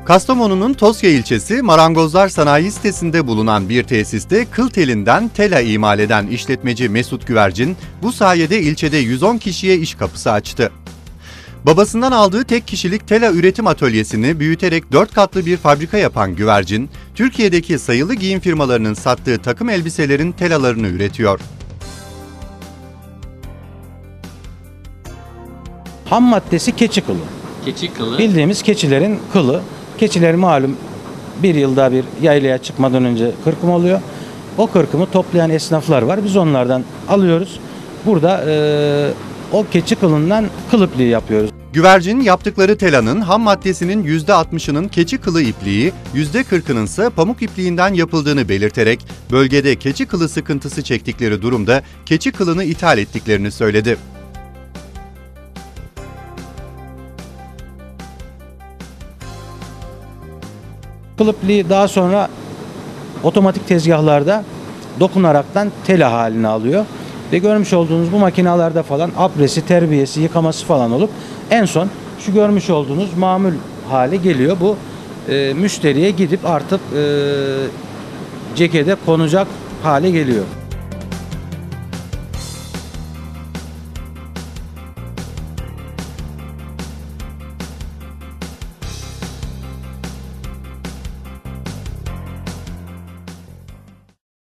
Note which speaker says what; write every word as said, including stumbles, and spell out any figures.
Speaker 1: Kastamonu'nun Tosya ilçesi Marangozlar Sanayi sitesinde bulunan bir tesiste kıl telinden tela imal eden işletmeci Mesut Güvercin, bu sayede ilçede yüz on kişiye iş kapısı açtı. Babasından aldığı tek kişilik tela üretim atölyesini büyüterek dört katlı bir fabrika yapan Güvercin, Türkiye'deki sayılı giyim firmalarının sattığı takım elbiselerin telalarını üretiyor.
Speaker 2: Ham maddesi keçi kılı.
Speaker 3: Keçi kılı.
Speaker 2: Bildiğimiz keçilerin kılı. Keçiler malum bir yılda bir yaylaya çıkmadan önce kırkım oluyor. O kırkımı toplayan esnaflar var. Biz onlardan alıyoruz. Burada e, o keçi kılından kıl ipliği yapıyoruz.
Speaker 1: Güvercin yaptıkları telanın ham maddesinin yüzde altmışının keçi kılı ipliği, yüzde kırkının ise pamuk ipliğinden yapıldığını belirterek bölgede keçi kılı sıkıntısı çektikleri durumda keçi kılını ithal ettiklerini söyledi.
Speaker 2: Kıl ipliği daha sonra otomatik tezgahlarda dokunaraktan tela halini alıyor. Ve görmüş olduğunuz bu makinalarda falan apresi, terbiyesi, yıkaması falan olup en son şu görmüş olduğunuz mamul hale geliyor. Bu e, müşteriye gidip artık e, cekete konacak hale geliyor.